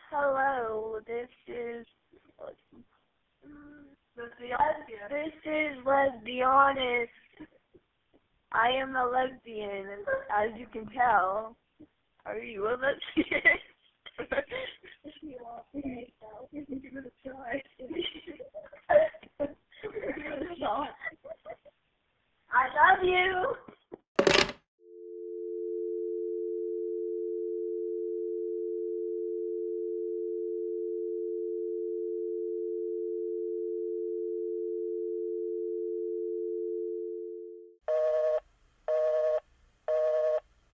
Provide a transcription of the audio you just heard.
Hello, this is LesBeHonest. I am a lesbian, as you can tell. Are you a lesbian? You want me to give it a try. I love you.